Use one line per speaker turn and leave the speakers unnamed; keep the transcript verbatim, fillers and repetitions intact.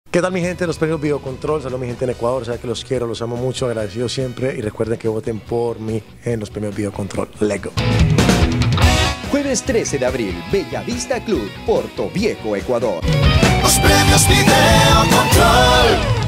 ¿Qué tal mi gente de los premios Videocontrol? Saludos mi gente en Ecuador, saben que los quiero, los amo mucho, agradecido siempre y recuerden que voten por mí en los premios Videocontrol. Let's go.
Jueves trece de abril, Bellavista Club, Portoviejo, Ecuador.
Los premios Videocontrol.